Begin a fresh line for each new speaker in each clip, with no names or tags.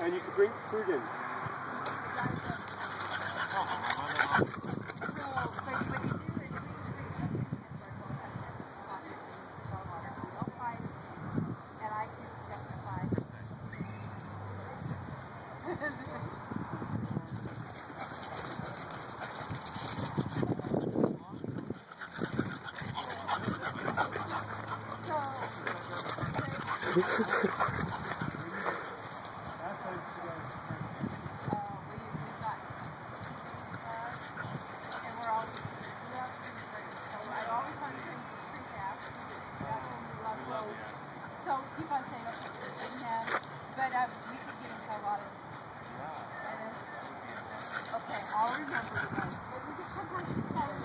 And you can bring fruit in.
So keep on saying, okay, but we could get into a lot of. Okay, I'll remember you guys. But we could sometimes tell you.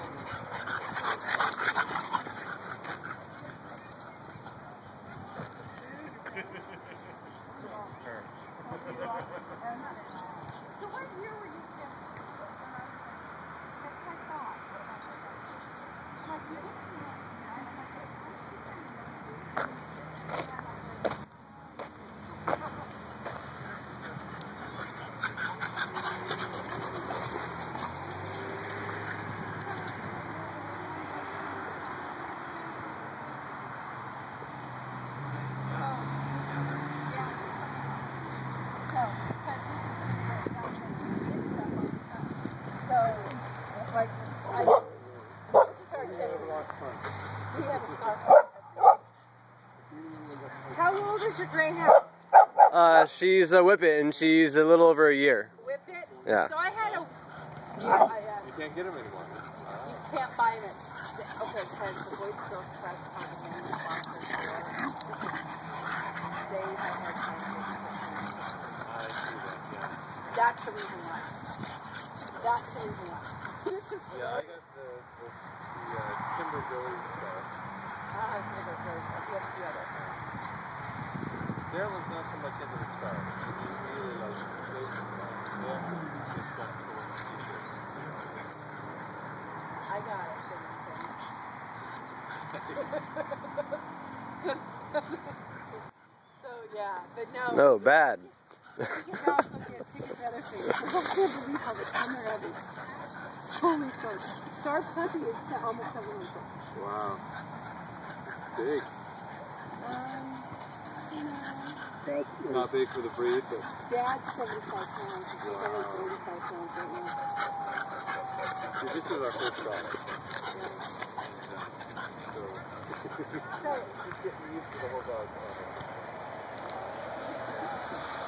So what year were you just? That's my thought. Like you didn't see that. Like, this is our chest. We have a scarf. How old is your greyhound?
She's a Whippet, and she's a little over a year.
Whippet?
Yeah.
So I had a...
You can't get them anymore.
You can't buy them. Okay, because the Boy Scouts try to find them in the sponsors. They have had time to That's the reason why. That's the reason why. This is
yeah, I got the Timber Billy stuff. Daryl's not so much into the scarf. He really loves it. Just got
I got it. So yeah, but no.
No, bad.
Ticket dogs look at ticket other things. I can't believe how much fun they're having. Holy smokes. So our puppy is almost 7 months old.
wow. Big. Not big for the breed, but...
Dad's 75 pounds. He's only 35 pounds right now.
See, this is our first dog. So, just getting used to the whole dog.